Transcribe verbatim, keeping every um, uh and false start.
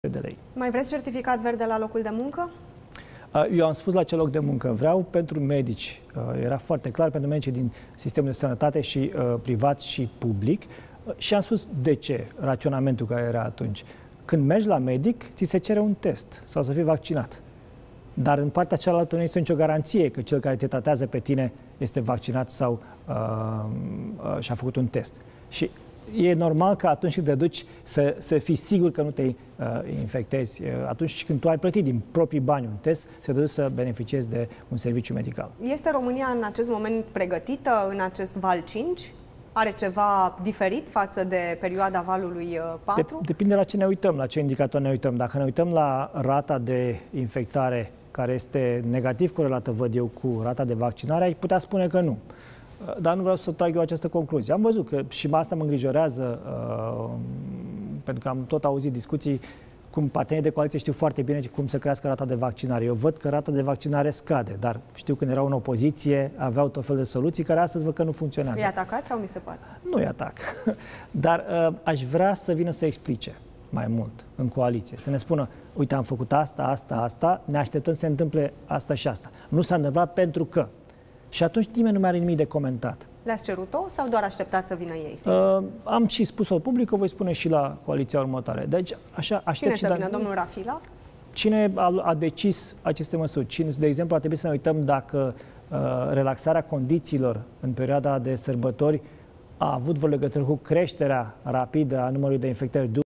de lei. Mai vreți certificat verde la locul de muncă? Eu am spus la ce loc de muncă vreau pentru medici. Era foarte clar pentru medicii din sistemul de sănătate și uh, privat și public. Și am spus de ce, raționamentul care era atunci. Când mergi la medic, ți se cere un test sau să fii vaccinat. Dar în partea cealaltă nu este nicio garanție că cel care te tratează pe tine este vaccinat sau uh, uh, și-a făcut un test. Și e normal că atunci când te duci să, să fii sigur că nu te uh, infectezi, uh, atunci când tu ai plătit din proprii bani un test, să te duci să beneficiezi de un serviciu medical. Este România în acest moment pregătită în acest val cinci? Are ceva diferit față de perioada valului patru? De, depinde la ce ne uităm, la ce indicator ne uităm. Dacă ne uităm la rata de infectare care este negativ corelată, văd eu, cu rata de vaccinare, ai putea spune că nu. Dar nu vreau să trag eu această concluzie. Am văzut că și asta mă îngrijorează, uh, pentru că am tot auzit discuții cum partenerii de coaliție știu foarte bine cum să crească rata de vaccinare. Eu văd că rata de vaccinare scade, dar știu când erau în opoziție, aveau tot fel de soluții care astăzi văd că nu funcționează. Îi atacați sau mi se pare? Nu îi atac. Dar uh, aș vrea să vină să explice mai mult în coaliție, să ne spună, uite, am făcut asta, asta, asta, ne așteptăm să se întâmple asta și asta. Nu s-a întâmplat pentru că. Și atunci nimeni nu mai are nimic de comentat. Le-ați cerut-o sau doar așteptați să vină ei? Uh, am și spus-o public, o voi spune și la coaliția următoare. Deci, așa, aștept. Cine să vină? Da... Domnul Rafila? Cine a, a decis aceste măsuri? Cine, de exemplu, ar trebui să ne uităm dacă uh, relaxarea condițiilor în perioada de sărbători a avut vreo legătură cu creșterea rapidă a numărului de infectări